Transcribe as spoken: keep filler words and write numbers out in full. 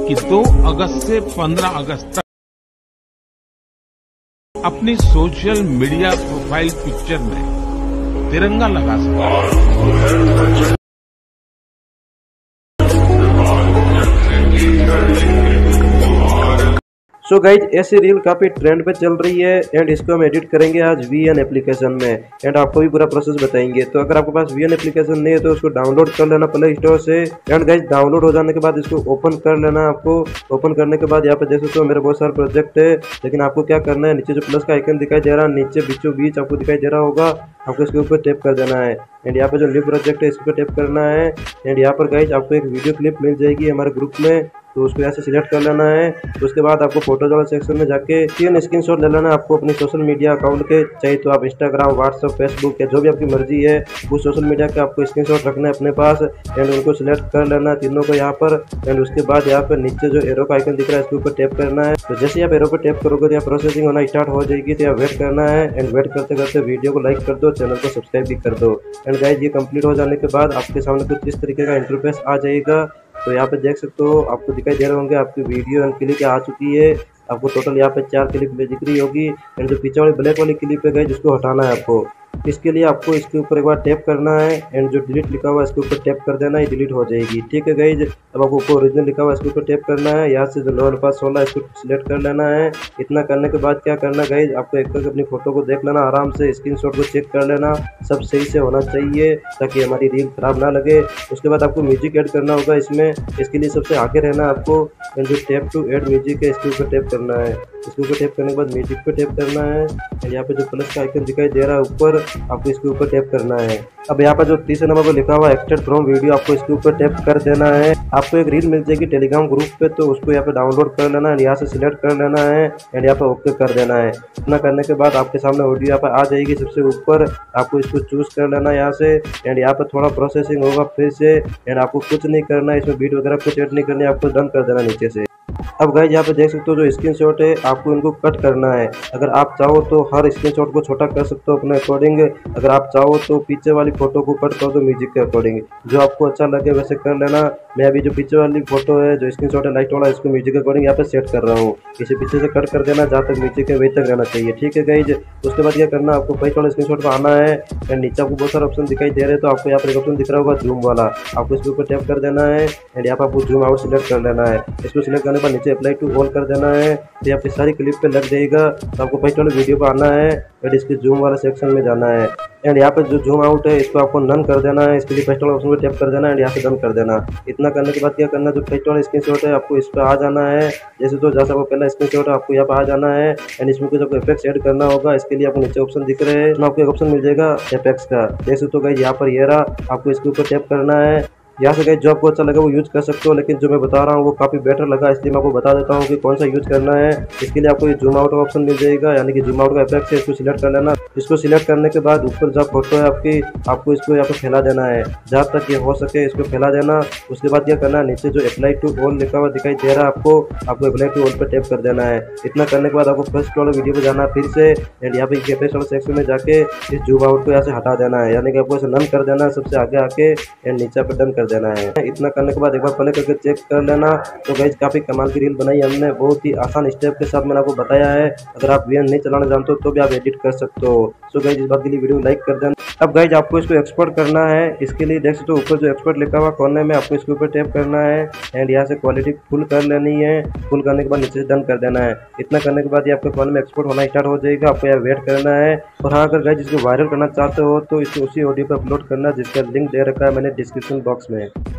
कि दो अगस्त से पंद्रह अगस्त तक अपनी सोशल मीडिया प्रोफाइल पिक्चर में तिरंगा लगा सकते हैं। सो गाइज ऐसी रील काफ़ी ट्रेंड पे चल रही है एंड इसको हम एडिट करेंगे आज वी एन एप्लीकेशन में एंड आपको भी पूरा प्रोसेस बताएंगे। तो अगर आपके पास वी एन एप्लीकेशन नहीं है तो उसको डाउनलोड कर लेना प्ले स्टोर से एंड गाइज डाउनलोड हो जाने के बाद इसको ओपन कर लेना। आपको ओपन करने के बाद यहाँ पे देख सकते हो मेरे बहुत सारे प्रोजेक्ट है, लेकिन आपको क्या करना है, नीचे जो प्लस का आइकन दिखाई दे रहा है नीचे बीचों बीच आपको दिखाई दे रहा होगा, आपको इसके ऊपर टैप कर देना है एंड यहाँ पे जो न्यू प्रोजेक्ट है इस पर टैप करना है एंड यहाँ पर गाइज आपको एक वीडियो क्लिप मिल जाएगी हमारे ग्रुप में, तो उसको यहाँ से सिलेक्ट कर लेना है। तो उसके बाद आपको फोटोज वाला सेक्शन में जाके तीन स्क्रीनशॉट ले लेना है आपको अपनी सोशल मीडिया अकाउंट के, चाहे तो आप इंस्टाग्राम, व्हाट्सएप, फेसबुक या जो भी आपकी मर्जी है वो सोशल मीडिया के आपको स्क्रीनशॉट रखना है अपने पास एंड उनको सिलेक्ट कर लेना है तीनों को यहाँ पर एंड उसके बाद यहाँ पर नीचे जो एरो का आइकन दिख रहा है इसके ऊपर टैप करना है। तो जैसे आप एरो पर टैप करोगे तो यहाँ प्रोसेसिंग होना स्टार्ट हो जाएगी, तो यहाँ वेट करना है एंड वेट करते करते वीडियो को लाइक कर दो, चैनल को सब्सक्राइब भी कर दो एंड गाइज ये कंप्लीट हो जाने के बाद आपके सामने कुछ इस तरीके का इंटरफेस आ जाएगा। तो यहाँ पे देख सकते हो आपको दिखाई दे रहे होंगे आपकी वीडियो एंड क्लिप आ चुकी है, आपको टोटल यहाँ पे चार क्लिप दिख रही होगी एंड जो पीछे वाली ब्लैक वाली क्लिप है जिसको हटाना है आपको, इसके लिए आपको इसके ऊपर एक बार टैप करना है एंड जो डिलीट लिखा हुआ है इसके ऊपर टैप कर देना है, डिलीट हो जाएगी। ठीक है गाइज, अब आपको ऊपर ओरिजिनल लिखा हुआ है इसके ऊपर टैप करना है, यहाँ से जो नौ पास सोलह इसको सिलेक्ट कर लेना है। इतना करने के बाद क्या करना गाइज, आपको एक करके अपनी फोटो को देख लेना आराम से, स्क्रीनशॉट को चेक कर लेना, सब सही से होना चाहिए ताकि हमारी रील खराब ना लगे। उसके बाद आपको म्यूजिक ऐड करना होगा इसमें, इसके लिए सबसे आगे रहना है आपको एंड जो टैप टू ऐड म्यूजिक है इसके ऊपर टैप करना है। इसके ऊपर टैप करने के बाद म्यूजिक पे टैप करना है एंड यहाँ पे जो प्लस का आइकन दिखाई दे रहा है ऊपर आपको इसके ऊपर टैप करना है। अब यहाँ पर जो तीसरे नंबर पर लिखा हुआ है एक्सट्रैक्ट फ्रॉम वीडियो आपको इसके ऊपर टैप कर देना है। आपको एक रील मिल जाएगी टेलीग्राम ग्रुप पे, तो उसको यहाँ पे डाउनलोड कर लेना है, यहाँ से सिलेक्ट कर लेना है एंड यहाँ पे ओके कर देना है। इतना करने के बाद आपके सामने ऑडियो यहाँ पर आ जाएगी सबसे ऊपर, आपको इसको चूज कर लेना है यहाँ से एंड यहाँ पर थोड़ा प्रोसेसिंग होगा फिर से एंड आपको कुछ नहीं करना है, इसमें बीट वगैरह कुछ ऐड नहीं करनी है, आपको डन कर देना नीचे से। अब गाइज यहाँ पे देख सकते हो जो स्क्रीनशॉट है आपको इनको कट करना है। अगर आप चाहो तो हर स्क्रीनशॉट को छोटा कर सकते हो अपने अकॉर्डिंग, अगर आप चाहो तो पीछे वाली फोटो को कट कर दो म्यूजिक के अकॉर्डिंग, जो आपको अच्छा लगे वैसे कर लेना। मैं अभी जो पीछे वाली फोटो है जो स्क्रीनशॉट है लाइट वाला इसको म्यूजिक के अकॉर्डिंग यहाँ पे सेट कर रहा हूँ, इसे पीछे से कट कर देना, जहाँ तक म्यूजिक है वही तक रहना चाहिए। ठीक है गाइज, उसके बाद क्या करना आपको फर्स्ट वाले स्क्रीनशॉट पर आना है एंड नीचे आपको बहुत सारे ऑप्शन दिखाई दे रहे हैं, तो आपको यहाँ पर एक ऑप्शन दिख रहा होगा जूम वाला, आपको इसके ऊपर टैप कर देना है एंड यहाँ पर आपको जूम आउट सिलेक्ट कर लेना है। इसको सिलेक्ट करने पर नीचे अप्लाई टू ऑल कर देना है, तो आपकी सारी क्लिप पे लग जाएगा। तो आपको फर्स्ट वाले वीडियो पे आना है एंड इसके जूम वाला सेक्शन में जाना है एंड यहाँ पे जो जूम आउट है इसको आपको नन कर देना है, इसके लिए फर्स्ट वाला ऑप्शन पे टैप कर देना है एंड यहाँ से डन कर देना। इतना करने के बाद क्या करना, जो फर्स्ट वाला स्क्रीनशॉट है आपको इस पर आ जाना है, जैसे तो जैसा आपको पहला स्क्रीनशॉट है आपको यहाँ पर आ जाना है एंड इसमें कुछ आपको इफेक्ट्स ऐड करना होगा। इसके लिए आपको नीचे ऑप्शन दिख रहे हैं, इसमें आपको एक ऑप्शन मिल जाएगा इफेक्ट्स का, जैसे तो गाइस यहाँ पर ये रहा, आपको इसके ऊपर टैप करना है। यहाँ से गाइस जो आपको अच्छा लगा वो यूज कर सकते हो, लेकिन जो मैं बता रहा हूँ वो काफ़ी बेटर लगा, इसलिए मैं आपको बता देता हूँ कि कौन सा यूज करना है। इसके लिए आपको ये जूम आउट का ऑप्शन मिल जाएगा, यानी कि जूम आउट का इफेक्ट है, इसको सिलेक्ट कर लेना। इसको सिलेक्ट करने के बाद ऊपर जब फोटो है आपकी, आपको इसको यहाँ पर फैला देना है, जहाँ तक ये हो सके इसको फैला देना। उसके बाद क्या करना है, नीचे जो अप्लाई टू ऑल लिखा हुआ दिखाई दे रहा है आपको, आपको अप्लाई टू ऑल पर टैप कर देना है। इतना करने के बाद आपको फर्स्ट वाले वीडियो पर जाना है फिर से एंड यहाँ पे इफेक्ट वाले सेक्शन में जाके इस जूम आउट को यहाँ से हटा देना है, यानी कि आपको इसे नन कर देना है सबसे आगे आके एंड नीचे पे डन कर देना है। इतना करने के बाद एक बार प्ले करके चेक कर लेना। तो गाइज काफ़ी कमाल की रील बनाई हमने, बहुत ही आसान स्टेप के साथ मैंने आपको बताया है। अगर आप वी एन नहीं चलाना जानते हो तो भी आप एडिट कर सकते हो। सो गाइज इस बात के लिए वीडियो लाइक कर देना। अब गाइज आपको इसको एक्सपोर्ट करना है, इसके लिए देख सकते हो ऊपर जो एक्सपोर्ट लिखा हुआ कोने में, आपको इसके ऊपर टैप करना है एंड यहाँ से क्वालिटी फुल कर लेनी है। फुल करने के बाद नीचे से डन कर देना है। इतना करने के बाद ये आपके फोन में एक्सपोर्ट होना स्टार्ट हो जाएगा, आपको यहाँ वेट करना है। और हाँ, अगर गाइज इसको वायरल करना चाहते हो तो इसको उसी ऑडियो पर अपलोड करना जिसका लिंक दे रखा है मैंने डिस्क्रिप्शन बॉक्स में।